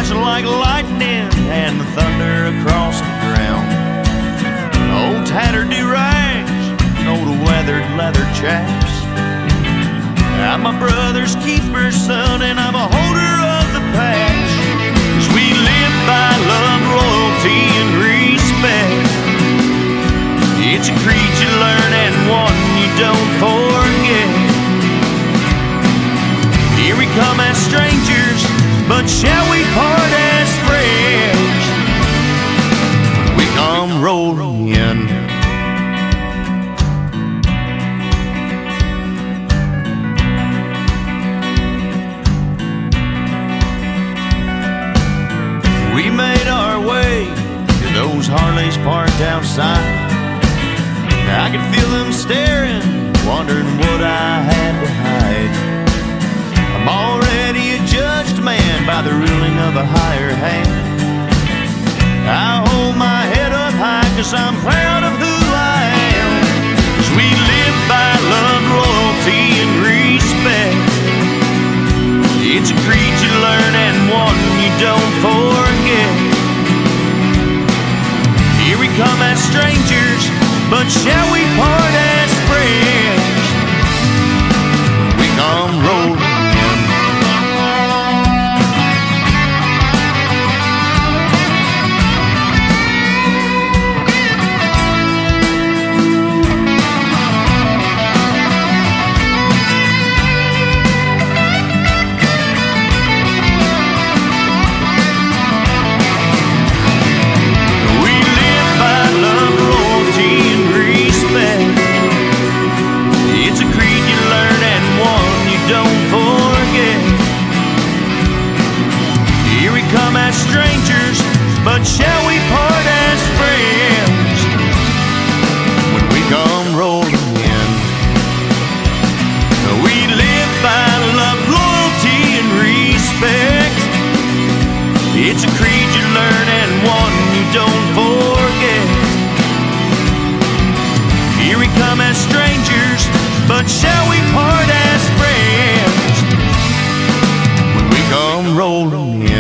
flashing like lightning and the thunder across the ground. Old tattered do-rags, old weathered leather chaps. I'm my brother's keeper, son, and I'm a holder of the past. 'Cause we live by love, loyalty, and respect. It's a creed you learn and one you don't forget. Here we come as strangers, but shall we part as friends? We come rolling in. We made our way to those Harleys parked outside. I could feel them staring, wondering what I had to hide. I'm already a judged man by the ruling of a higher hand. I hold my head up high 'cause I'm proud of who I am. 'Cause we live by love, loyalty, and respect. It's a creed you learn and one you don't forget. Here we come as strangers, but shall we part as friends? We come rolling in. We live by love, loyalty, and respect. It's a creed you learn and one you don't forget. Here we come as strangers, but shall we part as friends? When we come rolling in. We live by love, loyalty, and respect. It's a creed you learn and one you don't forget. Here we come as strangers, but shall we part as friends? When we come rolling in.